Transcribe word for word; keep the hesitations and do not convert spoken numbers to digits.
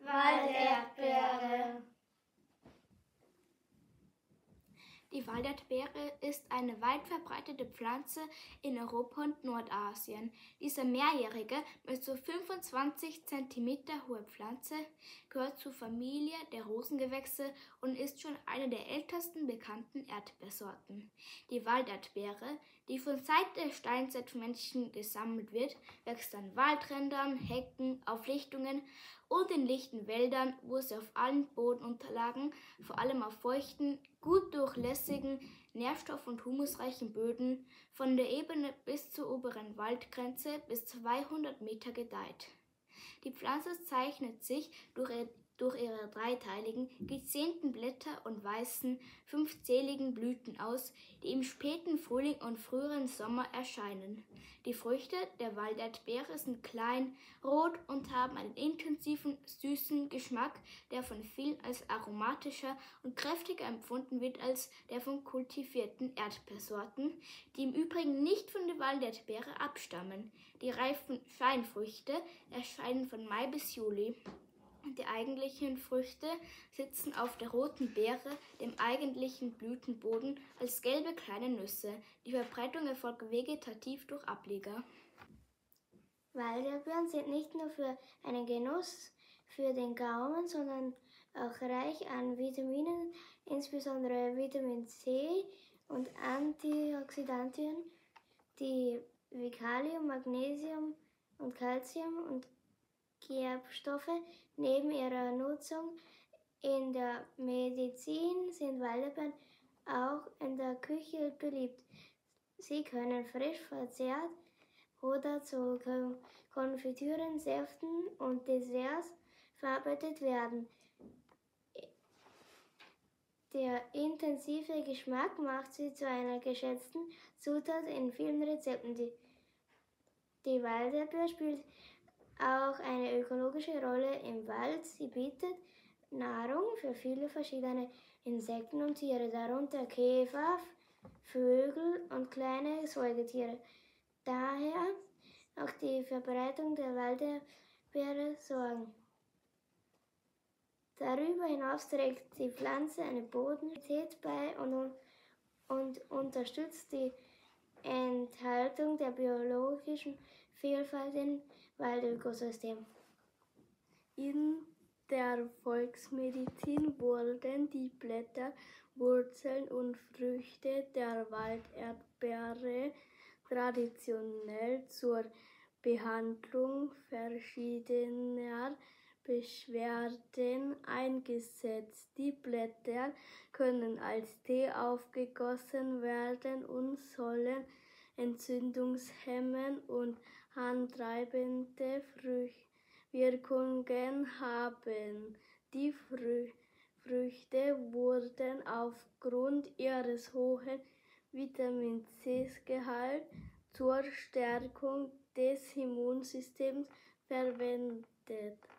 Walderdbeere. Die Walderdbeere ist eine weit verbreitete Pflanze in Europa und Nordasien. Diese mehrjährige, bis zu fünfundzwanzig Zentimeter hohe Pflanze gehört zur Familie der Rosengewächse und ist schon eine der ältesten bekannten Erdbeersorten. Die Walderdbeere, die von Zeit der Steinzeit von Menschen gesammelt wird, wächst an Waldrändern, Hecken, auf Lichtungen und in lichten Wäldern, wo sie auf allen Bodenunterlagen, vor allem auf feuchten, gut durchlässigen, nährstoff- und humusreichen Böden, von der Ebene bis zur oberen Waldgrenze bis zweihundert Meter gedeiht. Die Pflanze zeichnet sich durch ihr durch ihre dreiteiligen, gezähnten Blätter und weißen, fünfzähligen Blüten aus, die im späten Frühling und früheren Sommer erscheinen. Die Früchte der Walderdbeere sind klein, rot und haben einen intensiven, süßen Geschmack, der von vielen als aromatischer und kräftiger empfunden wird als der von kultivierten Erdbeersorten, die im Übrigen nicht von der Walderdbeere abstammen. Die reifen Scheinfrüchte erscheinen von Mai bis Juli. Die eigentlichen Früchte sitzen auf der roten Beere, dem eigentlichen Blütenboden, als gelbe kleine Nüsse. Die Verbreitung erfolgt vegetativ durch Ableger. Walderdbeeren sind nicht nur für einen Genuss für den Gaumen, sondern auch reich an Vitaminen, insbesondere Vitamin C und Antioxidantien, die wie Kalium, Magnesium und Calcium und Gerbstoffe. Neben ihrer Nutzung in der Medizin sind Walderdbeeren auch in der Küche beliebt. Sie können frisch verzehrt oder zu Konfitüren, Säften und Desserts verarbeitet werden. Der intensive Geschmack macht sie zu einer geschätzten Zutat in vielen Rezepten. Die, die Walderdbeere spielt auch eine ökologische Rolle im Wald. Sie bietet Nahrung für viele verschiedene Insekten und Tiere, darunter Käfer, Vögel und kleine Säugetiere. Daher auch die Verbreitung der Walderdbeere sorgen. Darüber hinaus trägt die Pflanze eine Bodenqualität bei und, und unterstützt die Enthaltung der biologischen Vielfalt im Waldökosystem. In der Volksmedizin wurden die Blätter, Wurzeln und Früchte der Walderdbeere traditionell zur Behandlung verschiedener Beschwerden eingesetzt. Die Blätter können als Tee aufgegossen werden und sollen entzündungshemmend und harntreibende Wirkungen haben. Die Frü Früchte wurden aufgrund ihres hohen Vitamin C-Gehalts zur Stärkung des Immunsystems verwendet.